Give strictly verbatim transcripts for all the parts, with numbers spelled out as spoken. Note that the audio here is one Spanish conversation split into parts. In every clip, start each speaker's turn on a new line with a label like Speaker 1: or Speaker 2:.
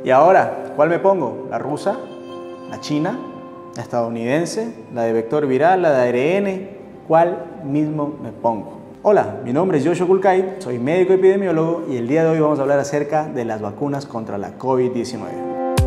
Speaker 1: Y ahora, ¿cuál me pongo? ¿La rusa? ¿La china? ¿La estadounidense? ¿La de vector viral? ¿La de A R N? ¿Cuál mismo me pongo? Hola, mi nombre es Joshua Kulkai, soy médico epidemiólogo y el día de hoy vamos a hablar acerca de las vacunas contra la COVID diecinueve.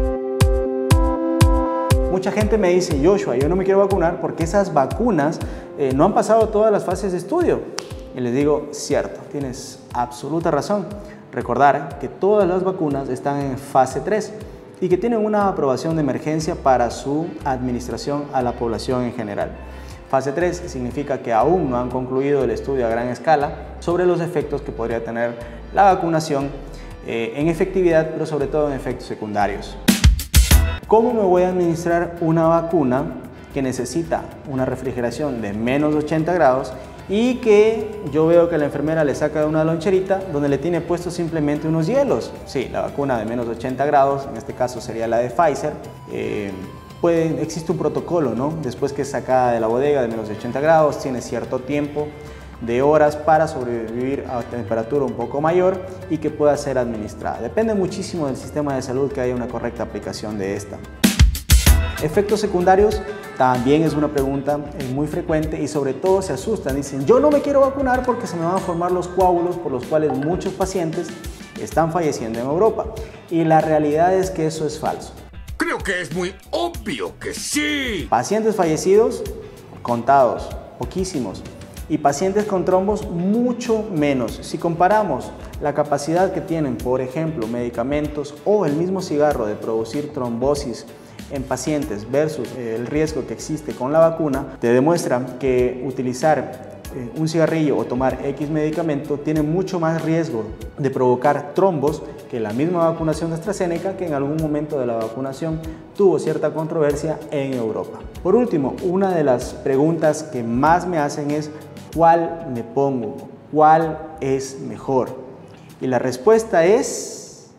Speaker 1: Mucha gente me dice, Joshua, yo no me quiero vacunar porque esas vacunas eh, no han pasado todas las fases de estudio. Y les digo, cierto, tienes absoluta razón. Recordar que todas las vacunas están en fase tres y que tienen una aprobación de emergencia para su administración a la población en general. Fase tres significa que aún no han concluido el estudio a gran escala sobre los efectos que podría tener la vacunación eh, en efectividad, pero sobre todo en efectos secundarios. ¿Cómo me voy a administrar una vacuna que necesita una refrigeración de menos ochenta grados y que yo veo que la enfermera le saca de una loncherita donde le tiene puestos simplemente unos hielos? Sí, la vacuna de menos ochenta grados, en este caso sería la de Pfizer. Eh, Puede, existe un protocolo, ¿no? Después que es sacada de la bodega de menos ochenta grados, tiene cierto tiempo de horas para sobrevivir a temperatura un poco mayor y que pueda ser administrada. Depende muchísimo del sistema de salud que haya una correcta aplicación de esta. Efectos secundarios también es una pregunta muy frecuente y sobre todo se asustan. Dicen, yo no me quiero vacunar porque se me van a formar los coágulos por los cuales muchos pacientes están falleciendo en Europa. Y la realidad es que eso es falso.
Speaker 2: Creo que es muy obvio que sí.
Speaker 1: Pacientes fallecidos, contados, poquísimos. Y pacientes con trombos, mucho menos. Si comparamos la capacidad que tienen, por ejemplo, medicamentos o el mismo cigarro de producir trombosis en pacientes versus el riesgo que existe con la vacuna, te demuestran que utilizar un cigarrillo o tomar X medicamento tiene mucho más riesgo de provocar trombos que la misma vacunación de AstraZeneca, que en algún momento de la vacunación tuvo cierta controversia en Europa. Por último, una de las preguntas que más me hacen es ¿cuál me pongo? ¿Cuál es mejor? Y la respuesta es...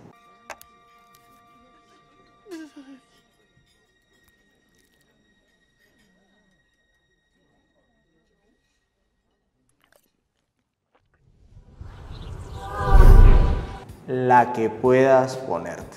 Speaker 1: la que puedas ponerte.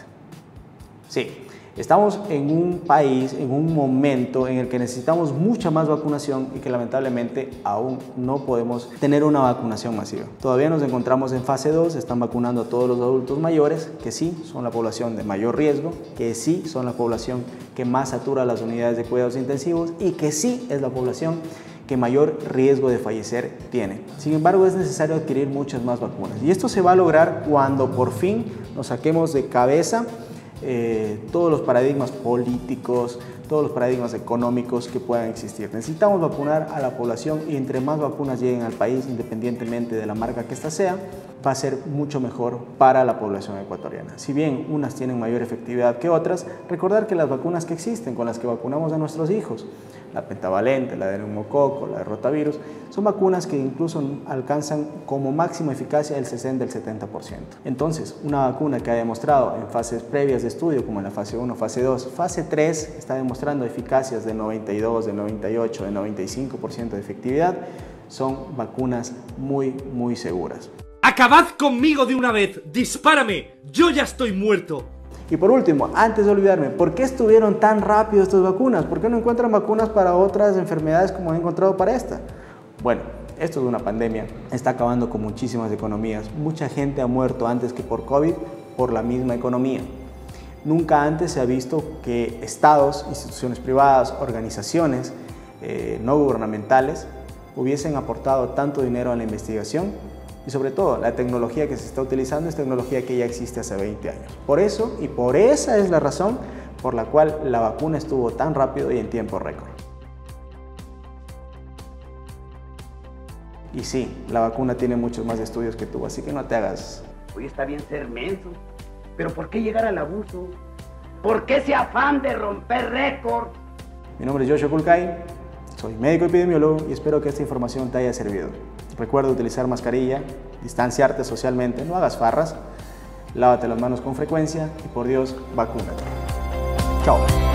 Speaker 1: Sí, estamos en un país, en un momento en el que necesitamos mucha más vacunación y que lamentablemente aún no podemos tener una vacunación masiva. Todavía nos encontramos en fase dos, están vacunando a todos los adultos mayores, que sí son la población de mayor riesgo, que sí son la población que más satura las unidades de cuidados intensivos y que sí es la población que mayor riesgo de fallecer tiene. Sin embargo, es necesario adquirir muchas más vacunas y esto se va a lograr cuando por fin nos saquemos de cabeza eh, todos los paradigmas políticos, todos los paradigmas económicos que puedan existir. Necesitamos vacunar a la población y entre más vacunas lleguen al país, independientemente de la marca que ésta sea, va a ser mucho mejor para la población ecuatoriana. Si bien unas tienen mayor efectividad que otras, recordar que las vacunas que existen, con las que vacunamos a nuestros hijos, la pentavalente, la de neumococo, la de rotavirus, son vacunas que incluso alcanzan como máxima eficacia el sesenta al setenta por ciento. Entonces, una vacuna que ha demostrado en fases previas de estudio, como en la fase uno, fase dos, fase tres, está demostrando eficacias de noventa y dos, de noventa y ocho, de noventa y cinco por ciento de efectividad, son vacunas muy, muy seguras.
Speaker 3: ¡Acabad conmigo de una vez! ¡Dispárame! ¡Yo ya estoy muerto!
Speaker 1: Y por último, antes de olvidarme, ¿por qué estuvieron tan rápido estas vacunas? ¿Por qué no encuentran vacunas para otras enfermedades como han encontrado para esta? Bueno, esto es una pandemia, está acabando con muchísimas economías. Mucha gente ha muerto antes que por COVID por la misma economía. Nunca antes se ha visto que estados, instituciones privadas, organizaciones eh, no gubernamentales hubiesen aportado tanto dinero a la investigación. Y sobre todo, la tecnología que se está utilizando es tecnología que ya existe hace veinte años. Por eso, y por esa es la razón por la cual la vacuna estuvo tan rápido y en tiempo récord. Y sí, la vacuna tiene muchos más estudios que tú, así que no te hagas...
Speaker 4: Hoy está bien ser menso, pero ¿por qué llegar al abuso? ¿Por qué ese afán de romper récord?
Speaker 1: Mi nombre es Joshua Kulkai, soy médico epidemiólogo y espero que esta información te haya servido. Recuerda utilizar mascarilla, distanciarte socialmente, no hagas farras, lávate las manos con frecuencia y por Dios, vacúnate. Chao.